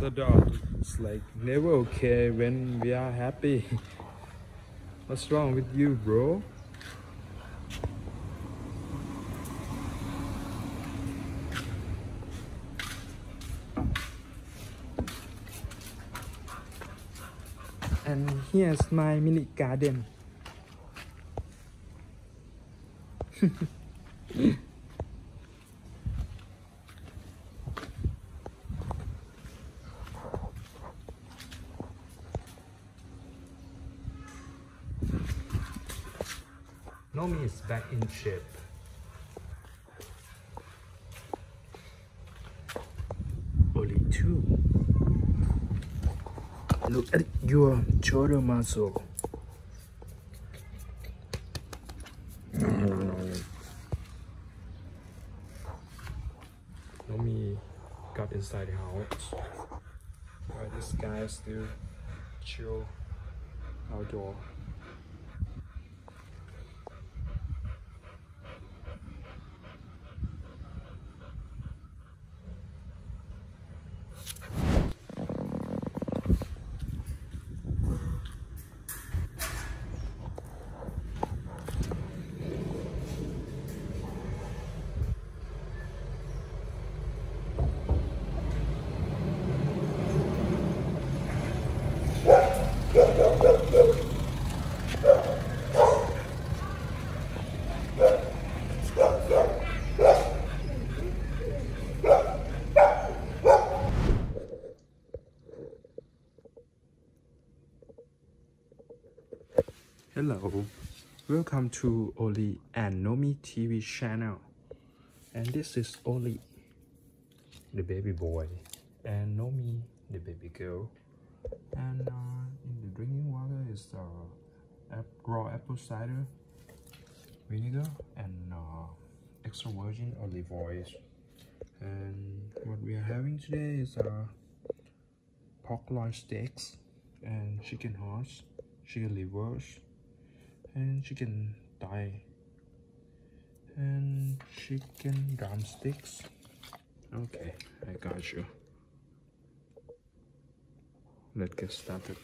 the dog. It's like never okay when we are happy. What's wrong with you, bro? And here's my mini garden. Nomi is back in shape. Only 2. Look at your shoulder muscle. Nomi got inside the house. While this guy still chill outdoor. Hello, welcome to Oli&nomy TV channel, and this is Oli, the baby boy, and Nomi, the baby girl, and in the drinking water is raw apple cider vinegar and extra virgin olive oil. And what we are having today is pork loin steaks and chicken hearts, chicken livers, and chicken thigh and chicken drumsticks. Okay, I got you. Let's get started.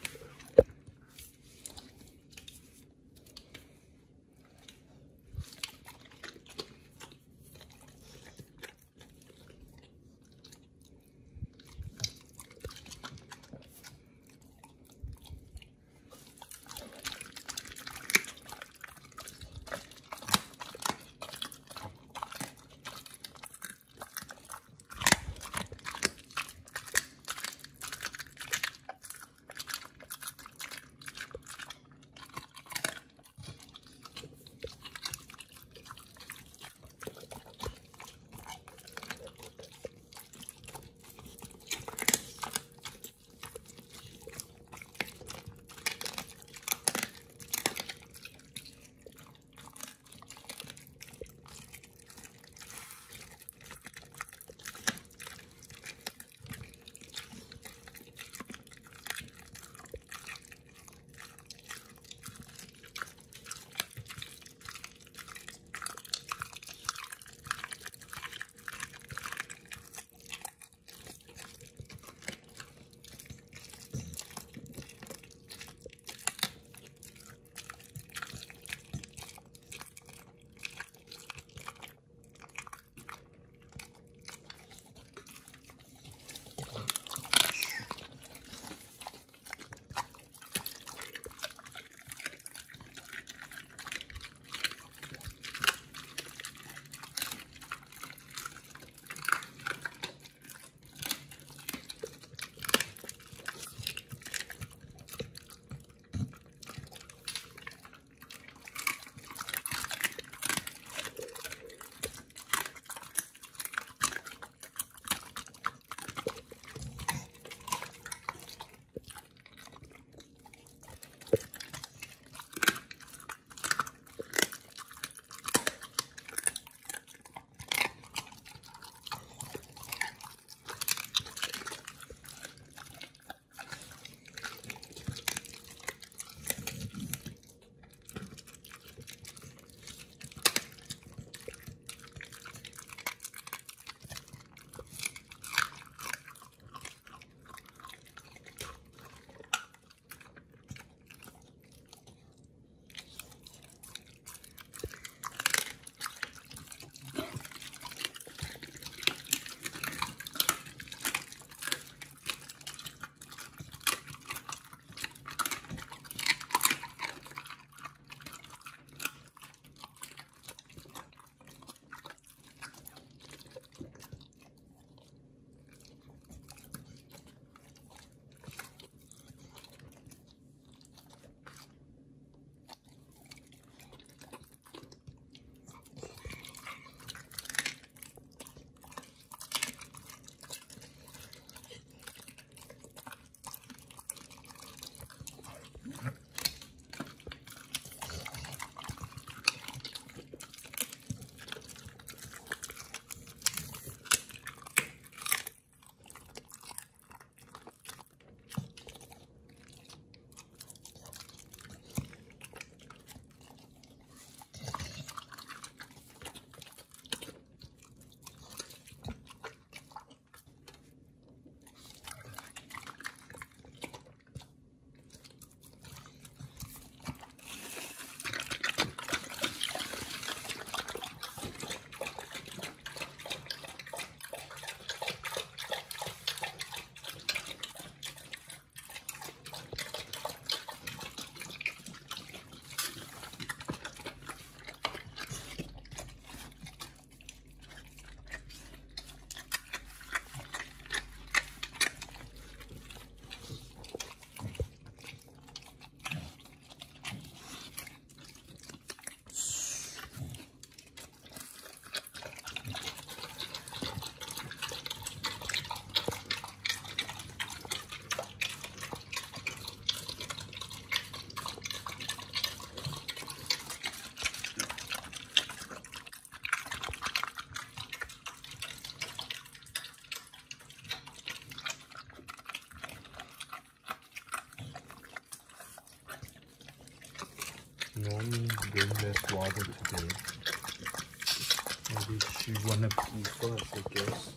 less water today. Maybe she wanna pee first, I guess.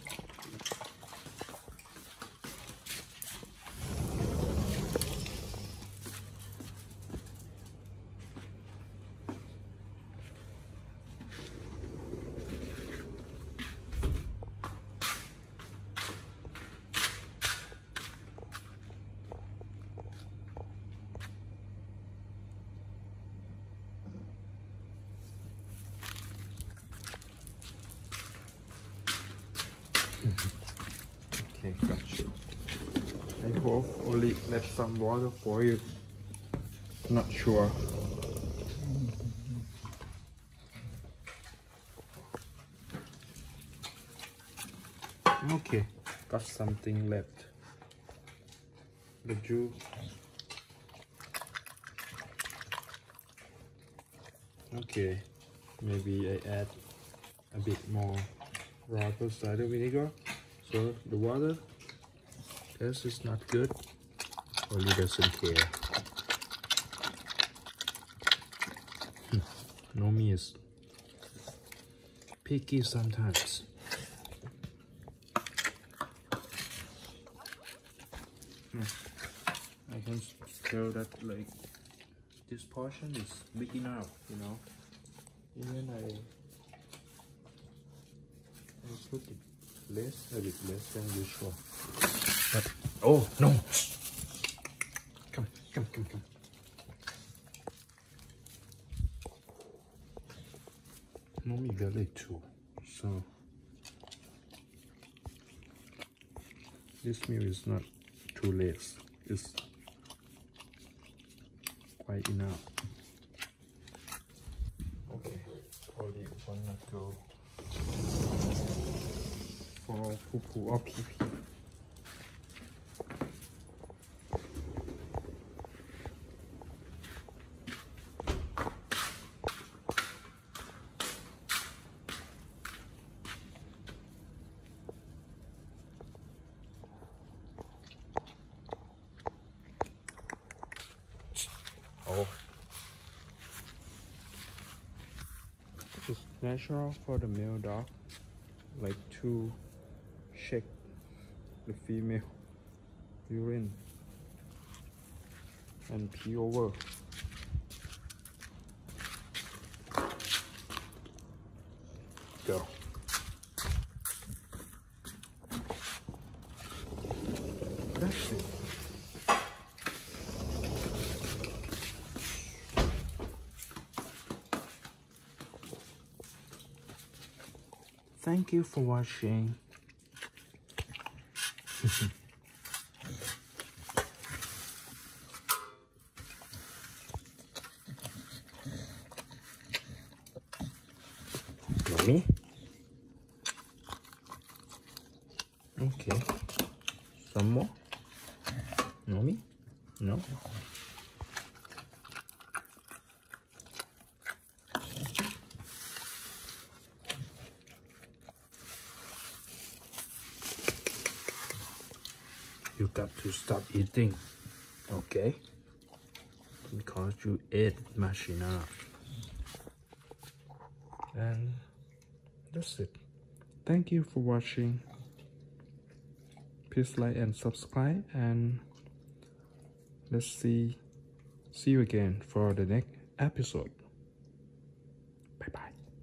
Okay, gotcha. I hope Oli left some water for you. Not sure. Okay, got something left. The juice. Okay, maybe I add a bit more raw cider vinegar. So the water, this is not good. Oli doesn't care. Nomi is picky sometimes. I can tell that like this portion is big enough, you know. Even I put it a bit less than usual. But oh no! Come. Nomi belly too. So this meal is not too less. It's quite enough. Okay, Oli wanna go for poo-poo or pee-pee. Oh, it's natural for the male dog, like to shake the female urine and pee over. Go. That's it. Thank you for watching. Nomi? Okay. Some more? Nomi? No? You got to stop eating, okay? Because you ate much enough. And that's it. Thank you for watching. Please like and subscribe, and let's see you again for the next episode. Bye bye.